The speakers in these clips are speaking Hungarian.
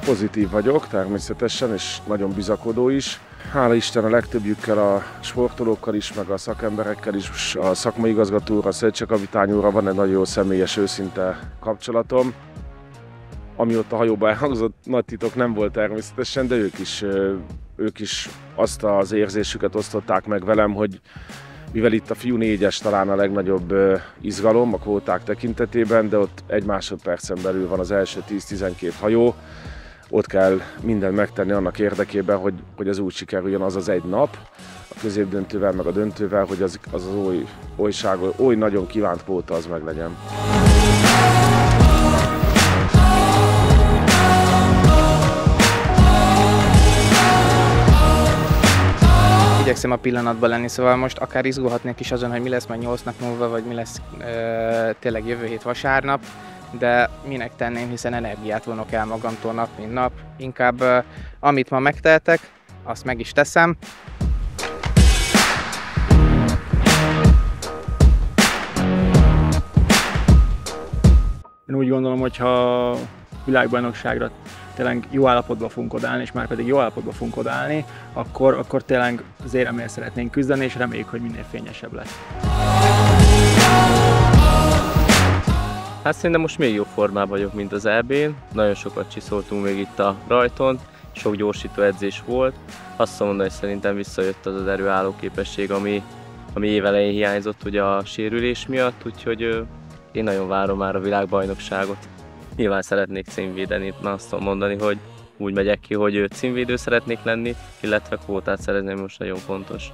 Pozitív vagyok természetesen, és nagyon bizakodó is. Hála Isten a legtöbbjükkel, a sportolókkal is, meg a szakemberekkel is, a szakmai igazgatóra, a szövetségkapitány úrral van egy nagyon jó személyes, őszinte kapcsolatom. Ami ott a hajóban elhangzott, nagy titok nem volt természetesen, de ők is azt az érzésüket osztották meg velem, hogy mivel itt a fiú 4-es talán a legnagyobb izgalom a kvóták tekintetében, de ott egy másodpercen belül van az első 10-12 hajó, ott kell mindent megtenni annak érdekében, hogy az úgy sikerüljön az egy nap, a középdöntővel meg a döntővel, hogy az oly nagyon kívánt kvóta az meg legyen. Igyekszem a pillanatban lenni, szóval most akár izgulhatnék is azon, hogy mi lesz majd 8 nap múlva, vagy mi lesz tényleg jövő hét vasárnap, de minek tenném, hiszen energiát vonok el magamtól nap, mint nap. Inkább amit ma megtehetek, azt meg is teszem. Én úgy gondolom, hogy ha világbajnokságra tényleg jó állapotban fogunk odállni, és már pedig jó állapotban fogunk odállni, akkor tényleg az éremért szeretnénk küzdeni, és reméljük, hogy minél fényesebb lesz. Hát szerintem most még jobb formában vagyok, mint az EB-n. Nagyon sokat csiszoltunk még itt a rajton, sok gyorsító edzés volt. Azt mondom, hogy szerintem visszajött az erőálló képesség, ami évelején hiányzott ugye a sérülés miatt, úgyhogy én nagyon várom már a világbajnokságot. Nyilván szeretnék címvédeni, azt tudom mondani, hogy úgy megyek ki, hogy címvédő szeretnék lenni, illetve kvótát szerezni, most nagyon fontos.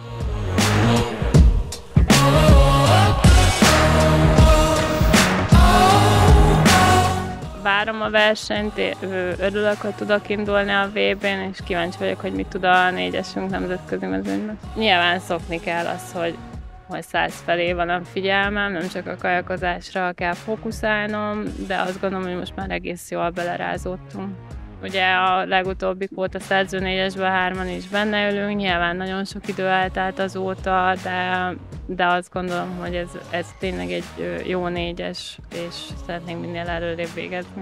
Várom a versenyt, örülök, hogy tudok indulni a VB-n, és kíváncsi vagyok, hogy mit tud a 4-esünk nemzetközi mezőnyben. Nyilván szokni kell az, hogy 100 felé van a figyelmem, nem csak a kajakozásra kell fókuszálnom, de azt gondolom, hogy most már egész jól belerázódtunk. Ugye a legutóbbi kvóta szerző 4-esben 3-an is benne ülünk, nyilván nagyon sok idő eltelt azóta, de azt gondolom, hogy ez tényleg egy jó 4-es, és szeretnénk minél előrébb végezni.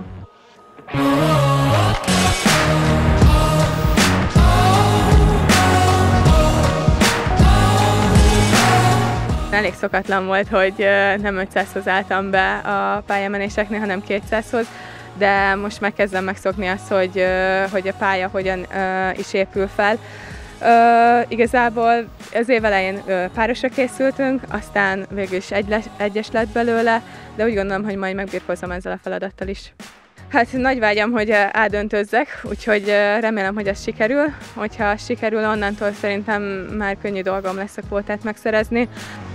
Elég szokatlan volt, hogy nem 500-hoz álltam be a pályamenéseknél, hanem 200-hoz, de most már kezdem megszokni azt, hogy a pálya hogyan is épül fel. Igazából az év elején párosra készültünk, aztán végül is egyes lett belőle, de úgy gondolom, hogy majd megbirkózom ezzel a feladattal is. Hát nagy vágyam, hogy eldöntőzzek, úgyhogy remélem, hogy ez sikerül. Hogyha sikerül, onnantól szerintem már könnyű dolgom lesz a kvótát megszerezni.